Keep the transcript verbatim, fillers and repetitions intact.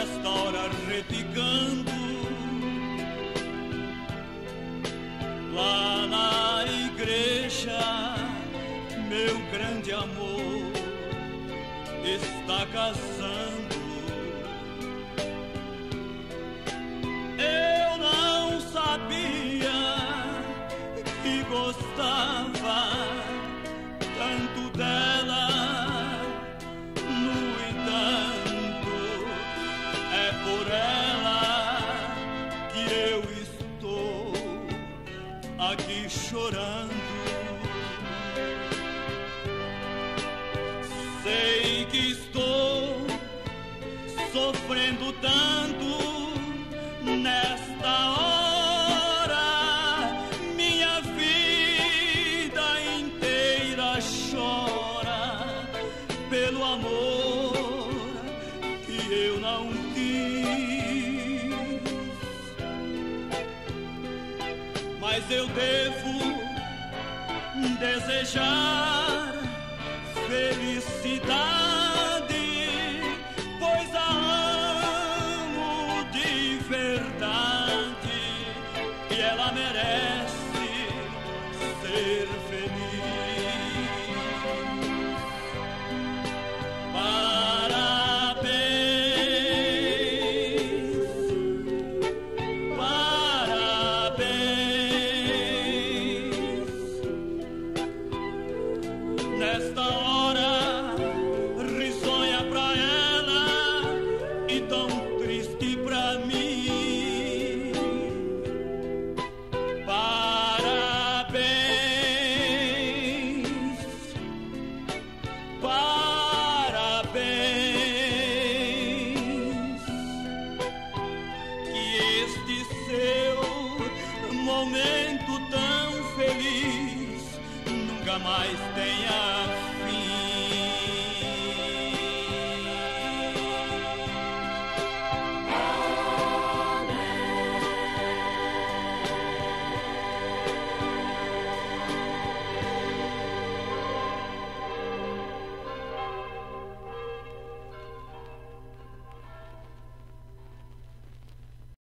nesta hora repicando lá na igreja, meu grande amor está casando. Eu não sabia que gostava tanto dela. No entanto, é por ela que eu estou aqui chorando. Sei que estou sofrendo tanto nesta hora. Minha vida inteira chora pelo amor que eu não quis. Mas eu devo desejar felicidade, pois a amo de verdade e ela merece ser feliz. Parabéns, parabéns. Nesta hora risonha pra ela e tão triste pra mim. Parabéns, parabéns. Que este seu momento tão feliz nunca mais tenha